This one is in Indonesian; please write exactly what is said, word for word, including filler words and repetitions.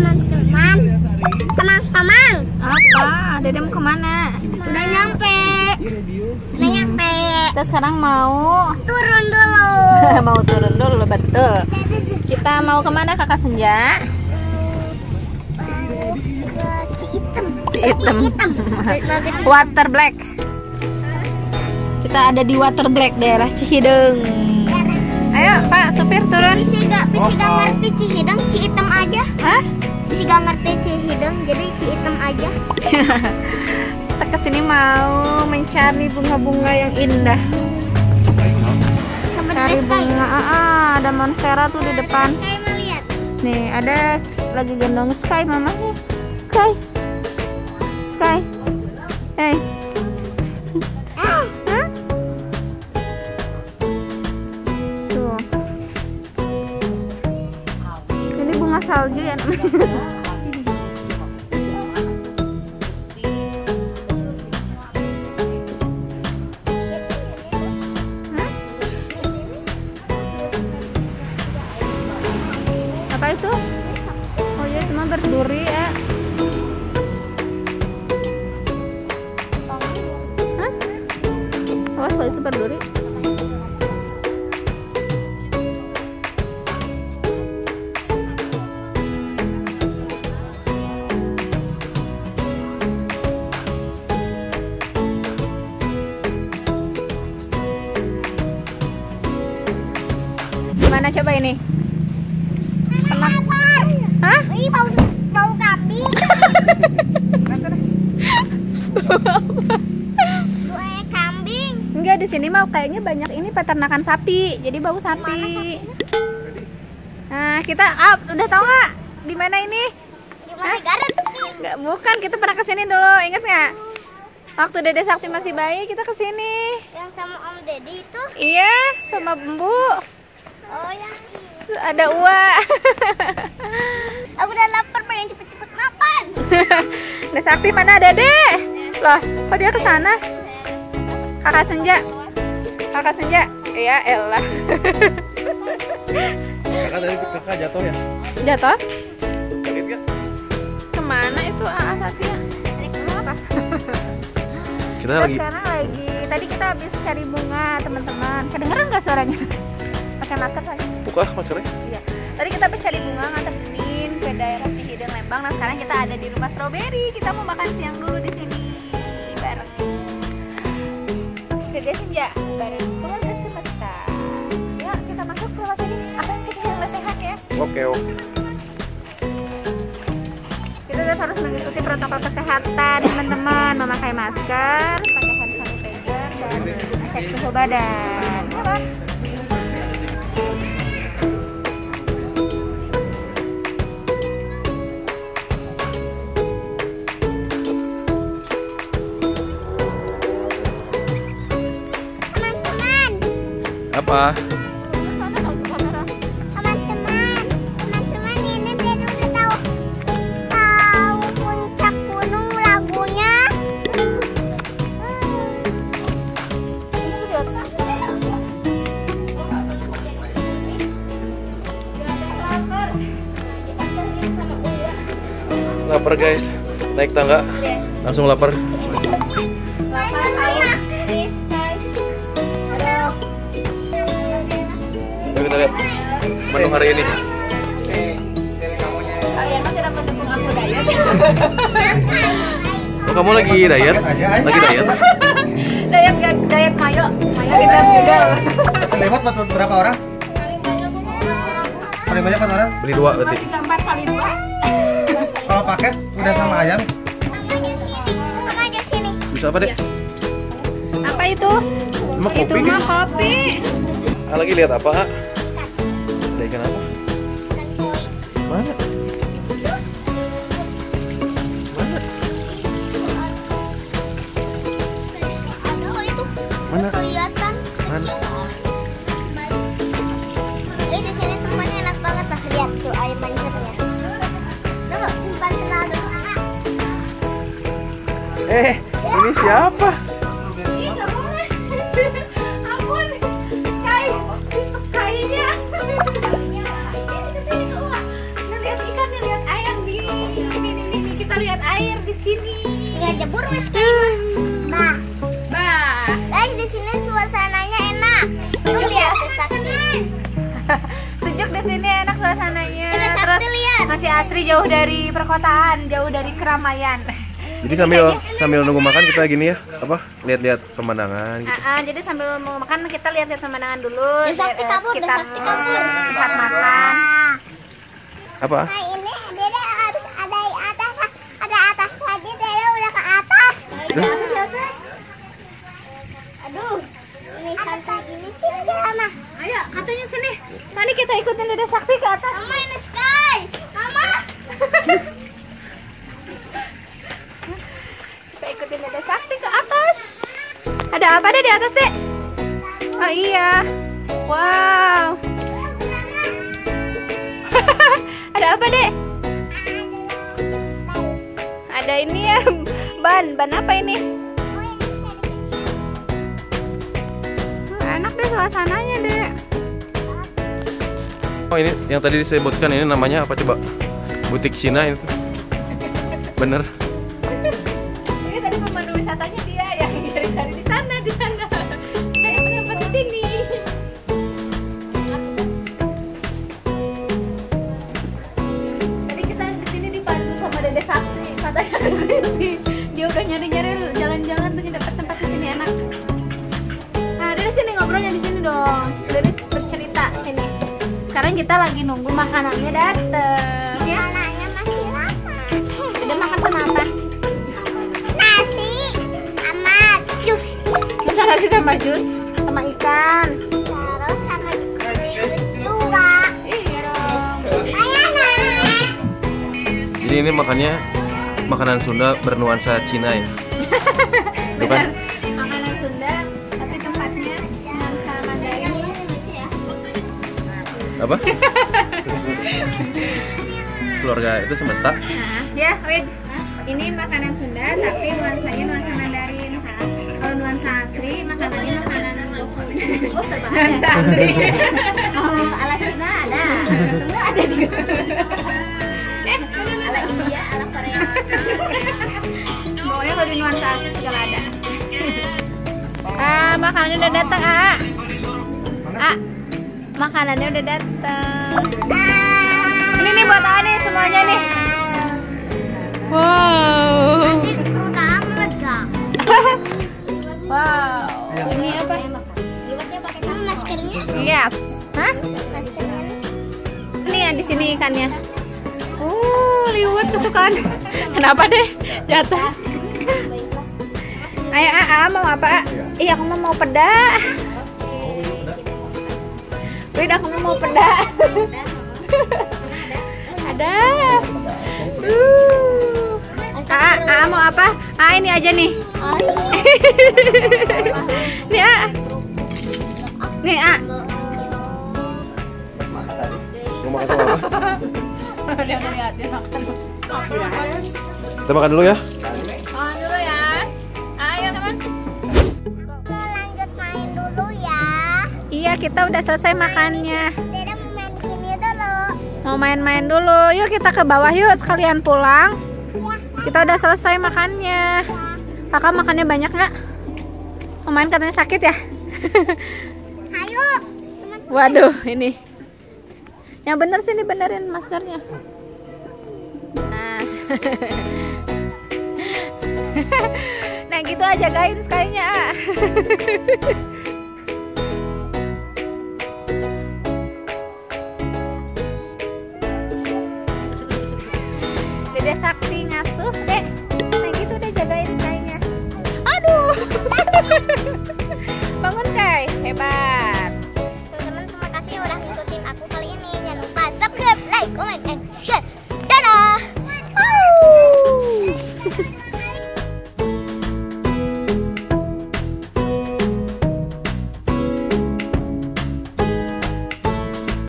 Teman-teman, teman-teman. Apa? Dede mau kemana? Udah nyampe. Udah nyampe. Kita sekarang mau Turun dulu. mau turun dulu, betul. Kita mau kemana Kakak Senja? Ciitem. Ciitem. Water Black. Kita ada di Water Black, daerah Cihideng. Ayo Pak supir turun. Bisa gak, bisa gak ngerti Cihideng, Ciitem aja. Hah? Bisa gak ngerti Cihideng, jadi Ciitem aja. Kita kesini mau mencari bunga-bunga yang indah. Cari bunga, ah, ah, ada monstera tuh di depan. Kayak mau lihat. Nih ada lagi gendong Sky mamanya. Sky, Sky, hey. Ah. Hah? Tuh. Ini bunga salju ya namanya. Apa itu? Oh ya, cuma berduri ya. Hah? Awas kalau itu berduri. Gimana coba ini? Hah? Ih, bau bau kambing. Gue kambing. Enggak, di sini mah kayaknya banyak ini peternakan sapi, jadi bau sapi. Nah, kita up, udah tahu nggak di mana ini? Di mana Garut? Nggak, bukan, kita pernah kesini dulu, ingat nggak? Waktu Dede Sakti masih bayi, kita kesini. Yang sama Om Deddy itu? Iya, sama Bumbu. Oh yang Tuh, ada Uwa. aku udah lapar, pengen cepet-cepet makan. Dede Sakti mana Dede? Loh, kok dia ke sana? Kakak Senja. Kakak Senja. Iya, elah. Kakak tadi kakak jatuh ya? Jatuh? Sakit gak? Kemana itu A A Satya? Apa? Kita Kita lagi sekarang lagi. Tadi kita habis cari bunga, teman-teman. Kedengeran nggak suaranya? Pakai masker lagi. buka macernya. Iya. Tadi kita habis cari bunga nganterin ke daerah Cihideng Lembang. Nah sekarang kita ada di rumah stroberi. Kita mau makan siang dulu di sini bareng Dede Senja, bareng keluarga semesta. Ya kita masuk ke rumah sini. Apa yang kita yang sehat ya? Oke oke. Kita harus harus mengikuti protokol kesehatan teman-teman, memakai masker, pakai hand sanitizer, dan cek suhu badan. Ya, Bang? Teman-teman, Apa? teman-teman, teman-teman ini Dede udah tahu tahu puncak gunung lagunya. Lapar guys. Naik tangga. Langsung lapar. Yuk kita lihat menu hari ini. Kalian masih dapat mendukung aku diet. Oh, kamu lagi diet? Lagi diet? Diet diet mayo, mayoritas juga. Lewat buat berapa orang? Paling banyak empat orang. Beli dua berarti. Tiga empat kali dua. Kalau paket udah sama ayam. Sama aja sini. Bisa apa deh? Apa itu? Emang Itu kopi mah gitu? kopi. Ah, lagi lihat apa? Ah? Ada ikan apa? Mana? Mana? Aduh itu Mana? kelihatan. Mana? Eh di sini tempatnya enak banget lah, lihat tuh air mancurnya. Tunggu, simpan kenal dulu. Eh, ini siapa? Ih, nggak boleh. Ampun. Sky, si Sky-nya. Ini kesini ke Uwa. Nah, lihat ikannya, lihat ayam di kita lihat air di sini. Lihat jebur Mas Kay. Bah. Bah. Guys, di sini suasananya enak. Tuh lihat tuh Sakti. Sejuk di sini, enak suasananya. Udah Sakti Terus lihat. masih asri, jauh dari perkotaan, jauh dari keramaian. Jadi sambil sambil nunggu makan kita gini ya, apa? Lihat-lihat pemandangan gitu. Ah, ah, jadi sambil mau makan kita lihat-lihat pemandangan dulu. Udah Sakti eh, kabur, udah sekitar Sakti kabur. tempat makan. Apa? Nah ini Dede harus ada di atas, ada atas lagi. Dede udah ke atas. Di atas. Aduh, ini santai ini sih lama. Ayo, katanya sini. Mari kita ikutin Dede Sakti ke atas. Mama ini Sky, Mama. Kita ikutin Dede Sakti ke atas. Ada apa deh di atas, Dek? Oh iya. Wow. Ada apa, Dek? Ada ini ya, ban. Ban apa ini? Enak deh suasananya, Dek. Oh ini yang tadi disebutkan ini namanya apa coba? Butik Cina itu. Bener. Ini tadi pemandu wisatanya dia yang cari-cari di sana, di sana. Saya mendapat di sini. Tadi kita di sini dipandu sama Dede Sakti, katanya di sini. Dia udah nyari-nyari jalan-jalan tuh dapat tempat di sini enak. Nah, dari sini ngobrolnya di sini dong. Dari bercerita sini. Sekarang kita lagi nunggu makanannya dateng ya. Makanannya masih lama. Udah makan sama apa? Nasi sama jus. Masa nasi sama jus? Sama ikan? Terus sama jus juga. Iya dong. Ayana. Jadi ini makannya makanan Sunda bernuansa Cina ya. Bukan? Benar. Makanan Sunda, tapi tempatnya nuansa Mandarin. Apa? Keluarga itu semesta. Nah, ya, wait. Ini makanan Sunda, tapi nuansanya nuansa Mandarin. Nah, kalau nuansa asli, makanannya makanan GoFood. Oh, serba ada. Nuansa asli. Oh, ala Cina ada. Semua ada di GoFood. Eh, ala India, ala Korea. Pokoknya kalau di nuansa asli segala ada. Ah, makanannya udah datang, ah. Ah, makanannya udah datang. Ini nih buat Ani semuanya nih. Wow. Perutnya meledak. Wow. Ini apa? Hmm, maskernya. Iya. Hah? Maskernya nih. Ini ya di sini ikannya. Uh, liwet kesukaan. Kenapa deh? Jatuh. Ayo, A, A mau apa? Iya, aku mau peda. Wih, aku mau peda. Ada. Uh. A, A mau apa? A ini aja nih. Oh, iya. Nih A. Nih A. Mau makan sama apa? Udah ngeliatin makan. Kita makan dulu ya. Makan dulu ya. Ayo teman. Kita lanjut main dulu ya. Iya, kita udah selesai makannya. Dede mau main di sini dulu. Mau main-main dulu. Yuk kita ke bawah yuk sekalian pulang. Ya. Kita udah selesai makannya. Kakak makannya banyak nggak? Mau main katanya sakit ya? Ayo. Waduh, ini. Yang bener sih dibenerin maskernya. Nah. Nah gitu aja guys kayaknya. Dede Sakti ngasuh, Dek. Nah gitu deh jagain kayaknya. Aduh. Bangun Kai, hebat.